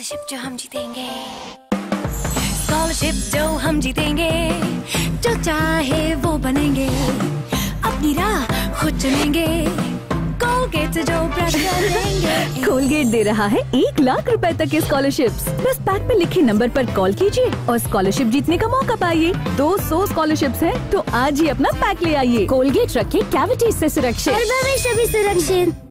Scholarship जो हम जीतेंगे, स्कॉलरशिप जो हम जीतेंगे, जो चाहे वो बनेंगे, अपनी राह खुद चुनेंगे, कोलगेट से जो ब्रश करेंगे। कोलगेट दे रहा है 1 लाख रुपए तक के स्कॉलरशिप्स। बस पैक पे लिखे नंबर पर कॉल कीजिए और स्कॉलरशिप जीतने का मौका पाइए। 200 स्कॉलरशिप्स हैं तो आज ही अपना पैक ले आइए। कोलगेट रखे कैविटीज से सुरक्षित। भविष्य भी सुरक्षित।